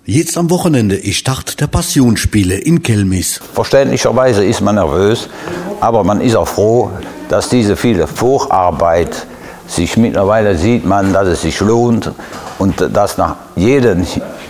Jetzt am Wochenende ist Start der Passionsspiele in Kelmis. Verständlicherweise ist man nervös, aber man ist auch froh, dass diese viele Vorarbeit sich mittlerweile sieht man, dass es sich lohnt und dass nach jeden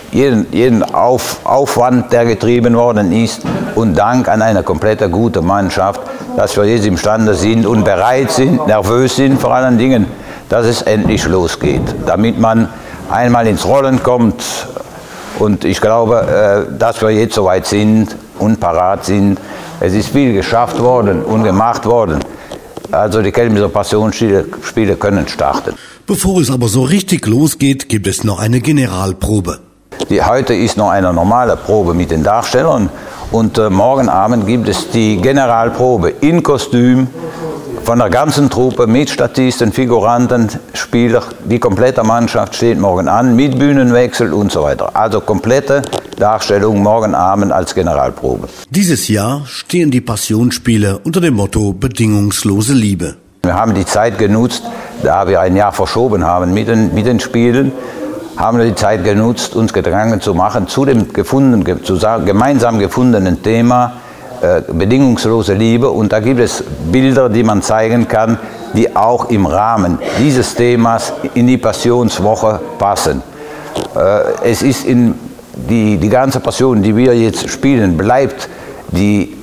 Aufwand, der getrieben worden ist und Dank an eine komplette gute Mannschaft, dass wir jetzt imstande sind und bereit sind, nervös sind vor allen Dingen, dass es endlich losgeht, damit man einmal ins Rollen kommt. Und ich glaube, dass wir jetzt soweit sind und parat sind. Es ist viel geschafft worden und gemacht worden. Also die Kelmiser Passionsspiele können starten. Bevor es aber so richtig losgeht, gibt es noch eine Generalprobe. Heute ist noch eine normale Probe mit den Darstellern und morgen Abend gibt es die Generalprobe in Kostüm von der ganzen Truppe mit Statisten, Figuranten, Spieler. Die komplette Mannschaft steht morgen an mit Bühnenwechsel und so weiter. Also komplette Darstellung morgen Abend als Generalprobe. Dieses Jahr stehen die Passionsspiele unter dem Motto bedingungslose Liebe. Wir haben die Zeit genutzt, da wir ein Jahr verschoben haben mit den Spielen, haben wir die Zeit genutzt, uns Gedanken zu machen zu dem gemeinsam gefundenen Thema bedingungslose Liebe. Und da gibt es Bilder, die man zeigen kann, die auch im Rahmen dieses Themas in die Passionswoche passen. Es ist die ganze Passion, die wir jetzt spielen, bleibt die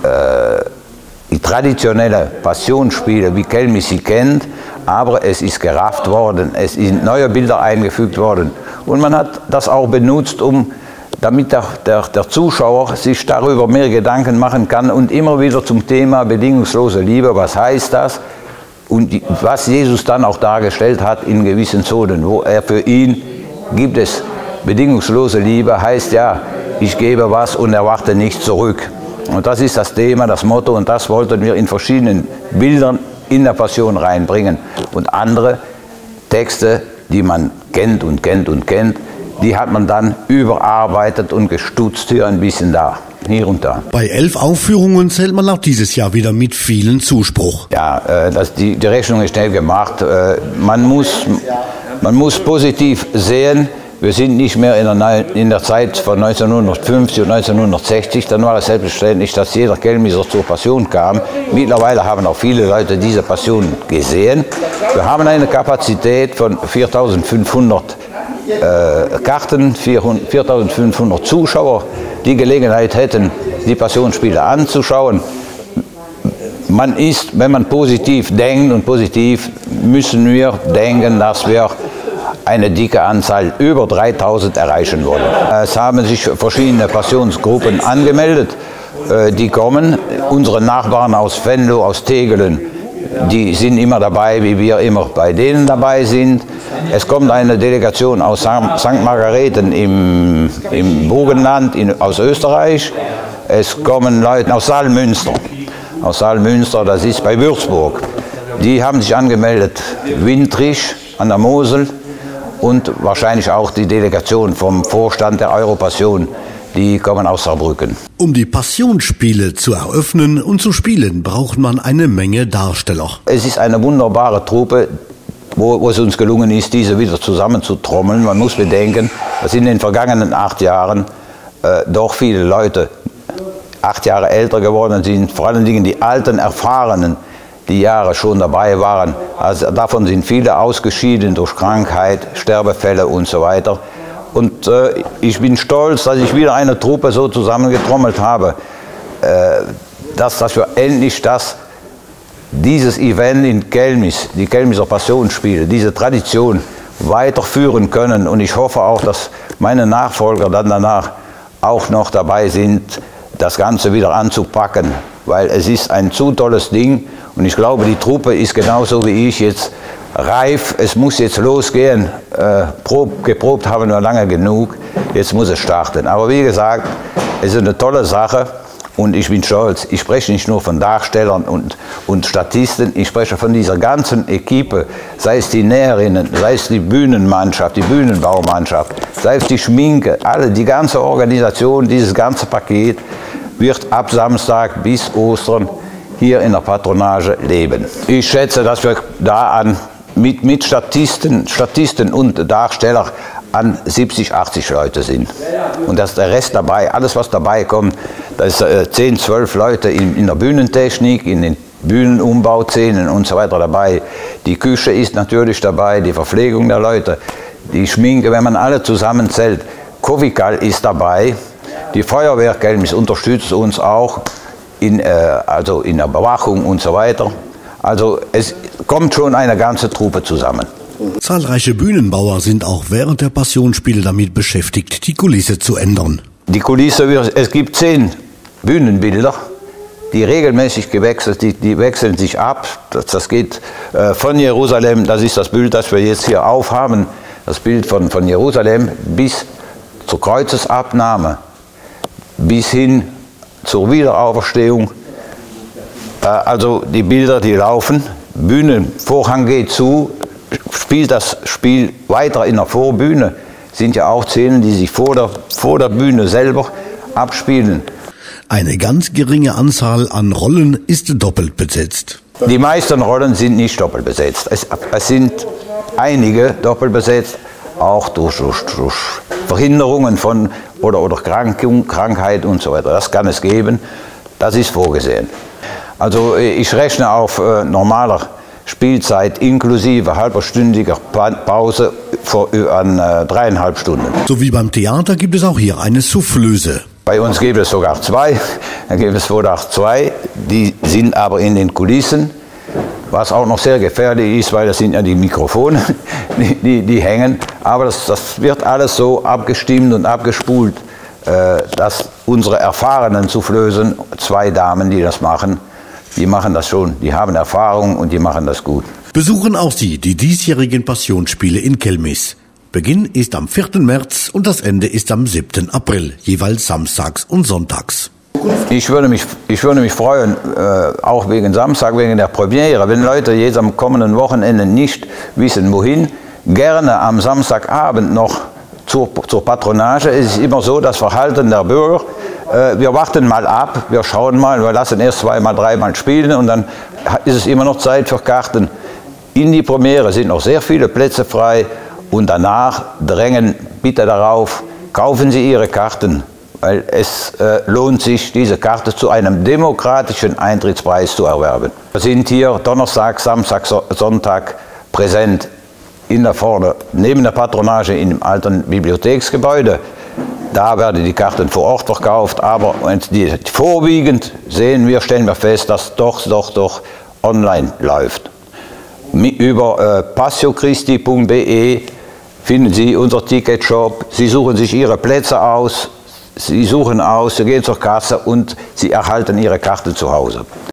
traditionelle Passionsspiele, wie Kelmis sie kennt, aber es ist gerafft worden, es sind neue Bilder eingefügt worden und man hat das auch benutzt, damit der Zuschauer sich darüber mehr Gedanken machen kann und immer wieder zum Thema bedingungslose Liebe, was heißt das und was Jesus dann auch dargestellt hat in gewissen Zonen, wo er für ihn gibt es bedingungslose Liebe, heißt ja, ich gebe was und erwarte nicht zurück. Und das ist das Thema, das Motto und das wollten wir in verschiedenen Bildern in der Passion reinbringen. Und andere Texte, die man kennt und kennt und kennt, die hat man dann überarbeitet und gestutzt hier ein bisschen da, hier und da. Bei 11 Aufführungen zählt man auch dieses Jahr wieder mit vielen Zuspruch. Ja, die Rechnung ist schnell gemacht. Man muss positiv sehen, wir sind nicht mehr in der Zeit von 1950 und 1960, dann war es selbstverständlich, dass jeder Kelmiser zur Passion kam. Mittlerweile haben auch viele Leute diese Passion gesehen. Wir haben eine Kapazität von 4.500 Karten, 4.500 Zuschauer, die Gelegenheit hätten, die Passionsspiele anzuschauen. Man ist, wenn man positiv denkt und positiv müssen wir denken, dass wir eine dicke Anzahl, über 3.000 erreichen wollen. Es haben sich verschiedene Passionsgruppen angemeldet, die kommen. Unsere Nachbarn aus Venlo, aus Tegelen, die sind immer dabei, wie wir immer bei denen dabei sind. Es kommt eine Delegation aus St. Margareten im Burgenland aus Österreich. Es kommen Leute aus Saalmünster. Aus Saalmünster, das ist bei Würzburg. Die haben sich angemeldet, Wintrich an der Mosel. Und wahrscheinlich auch die Delegation vom Vorstand der Europassion, die kommen aus Saarbrücken. Um die Passionsspiele zu eröffnen und zu spielen, braucht man eine Menge Darsteller. Es ist eine wunderbare Truppe, wo es uns gelungen ist, diese wieder zusammenzutrommeln. Man muss bedenken, dass in den vergangenen 8 Jahren doch viele Leute 8 Jahre älter geworden sind, vor allen Dingen die alten, erfahrenen, die Jahre schon dabei waren. Also davon sind viele ausgeschieden durch Krankheit, Sterbefälle und so weiter. Und ich bin stolz, dass ich wieder eine Truppe so zusammengetrommelt habe, dass wir endlich dieses Event in Kelmis, die Kelmiser Passionsspiele, diese Tradition weiterführen können. Und ich hoffe auch, dass meine Nachfolger dann danach auch noch dabei sind, das Ganze wieder anzupacken, weil es ist ein zu tolles Ding. Und ich glaube, die Truppe ist genauso wie ich jetzt reif. Es muss jetzt losgehen. Geprobt haben wir lange genug. Jetzt muss es starten. Aber wie gesagt, es ist eine tolle Sache und ich bin stolz. Ich spreche nicht nur von Darstellern und Statisten, ich spreche von dieser ganzen Equipe, sei es die Näherinnen, sei es die Bühnenmannschaft, die Bühnenbaumannschaft, sei es die Schminke, die ganze Organisation, dieses ganze Paket wird ab Samstag bis Ostern hier in der Patronage leben. Ich schätze, dass wir da mit Statisten und Darsteller an 70, 80 Leute sind. Und dass der Rest dabei, alles was dabei kommt, da ist 10, 12 Leute in der Bühnentechnik, in den Bühnenumbauszenen und so weiter dabei. Die Küche ist natürlich dabei, die Verpflegung der Leute, die Schminke, wenn man alle zusammenzählt. Covical ist dabei, die Feuerwehr Kelmis unterstützt uns auch also in der Bewachung und so weiter. Also es kommt schon eine ganze Truppe zusammen. Zahlreiche Bühnenbauer sind auch während der Passionsspiele damit beschäftigt, die Kulisse zu ändern. Die Kulisse, es gibt 10 Bühnenbilder, die regelmäßig gewechselt, die wechseln sich ab. Das geht von Jerusalem, das ist das Bild, das wir jetzt hier aufhaben, das Bild von Jerusalem bis zur Kreuzesabnahme, bis hin zur Wiederauferstehung. Also die Bilder, die laufen, Bühnenvorhang geht zu, spielt das Spiel weiter in der Vorbühne, sind ja auch Szenen, die sich vor der Bühne selber abspielen. Eine ganz geringe Anzahl an Rollen ist doppelt besetzt. Die meisten Rollen sind nicht doppelt besetzt. Es sind einige doppelt besetzt, auch durch Verhinderungen von oder Krankheit und so weiter. Das kann es geben, das ist vorgesehen. Also ich rechne auf normaler Spielzeit inklusive halberstündiger Pause an 3,5 Stunden. So wie beim Theater gibt es auch hier eine Soufflöse. Bei uns gibt es sogar 2, da gibt es wohl auch 2, die sind aber in den Kulissen, was auch noch sehr gefährlich ist, weil das sind ja die Mikrofone, die hängen. Aber das wird alles so abgestimmt und abgespult, dass unsere erfahrenen Soufflösen, 2 Damen, die das machen, die machen das schon, die haben Erfahrung und die machen das gut. Besuchen auch Sie die diesjährigen Passionsspiele in Kelmis. Beginn ist am 4. März und das Ende ist am 7. April, jeweils samstags und sonntags. Ich würde mich freuen, auch wegen Samstag, wegen der Premiere, wenn Leute jetzt am kommenden Wochenende nicht wissen, wohin, gerne am Samstagabend noch zur Patronage. Es ist immer so, das Verhalten der Bürger, wir warten mal ab, wir schauen mal, wir lassen erst 2-mal, 3-mal spielen und dann ist es immer noch Zeit für Karten. In die Premiere sind noch sehr viele Plätze frei. Und danach drängen bitte darauf, kaufen Sie Ihre Karten, weil es lohnt sich, diese Karte zu einem demokratischen Eintrittspreis zu erwerben. Wir sind hier Donnerstag, Samstag, Sonntag präsent vorne neben der Patronage im alten Bibliotheksgebäude. Da werden die Karten vor Ort verkauft, aber vorwiegend stellen wir fest, dass doch online läuft. Über passiochristi.de finden Sie unser Ticketshop, Sie suchen sich Ihre Plätze aus, Sie gehen zur Kasse und Sie erhalten Ihre Karten zu Hause.